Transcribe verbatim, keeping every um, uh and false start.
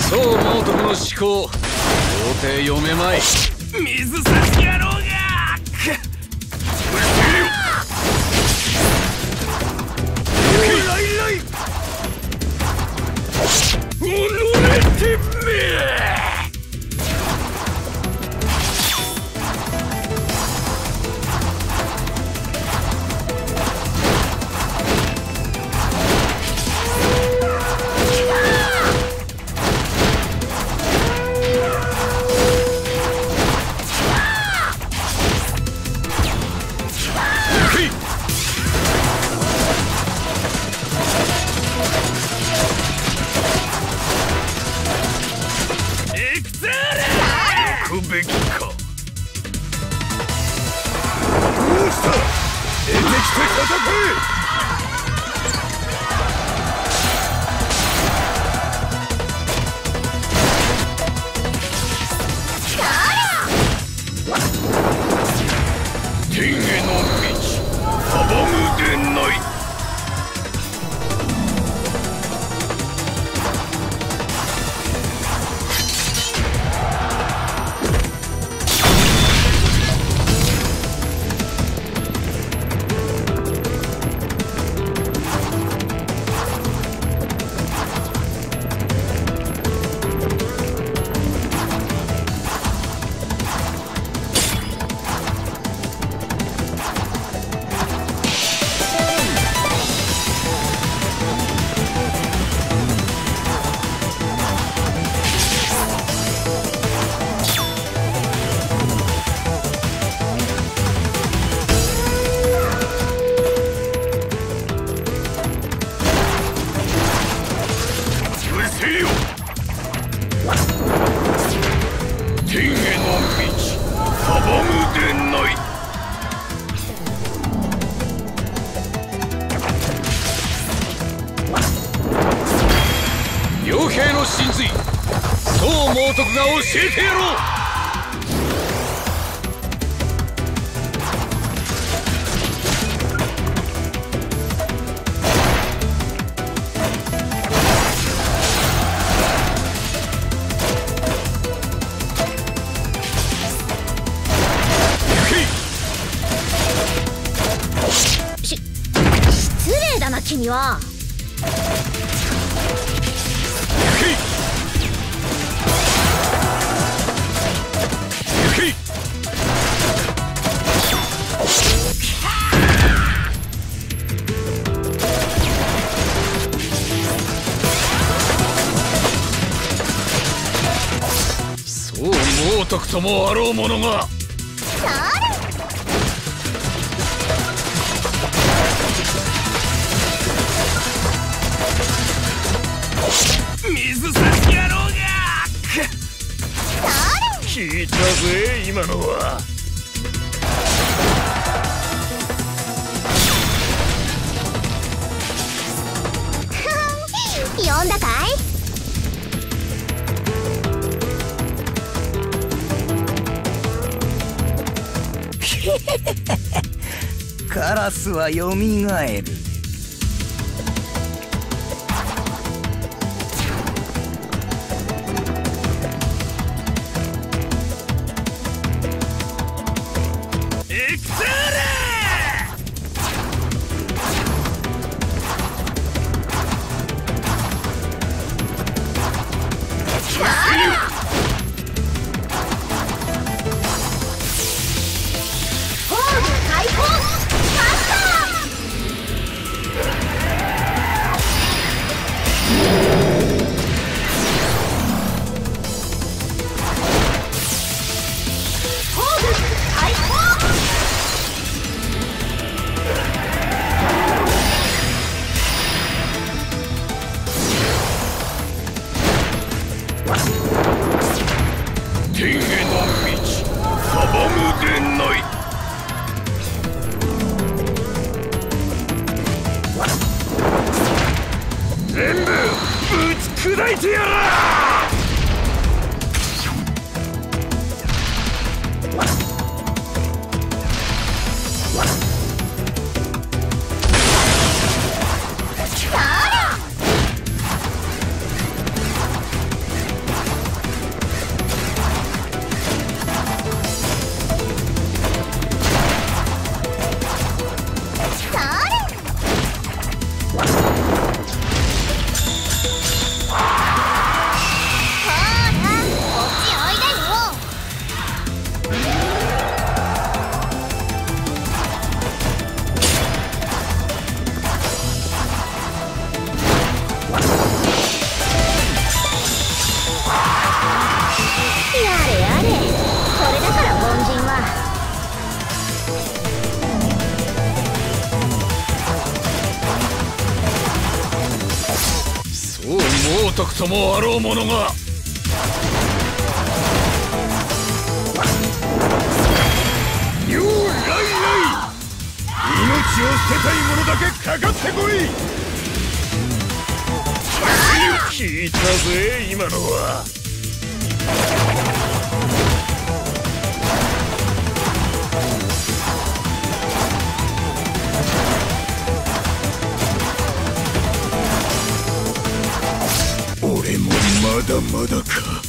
そう猛徳の思考、到底読めまい。 水差し野郎がおのれてめえ。行くべきか。どうした。出てきて戦え。天への道阻むでない。天への道阻むでない。 傭兵の真髄、そう猛徳が教えてやろう。 君はそう猛徳ともあろうものが。 水差し野郎が聞いたぜ今のは。 読んだかい。 カラスはよみがえる。 天への道阻むでない。全部ぶち砕いてやらあ。 猛徳ともあろう者がユーライライ、命を捨てたい者だけかかってこい。聞いたぜ今のは。俺もまだまだか。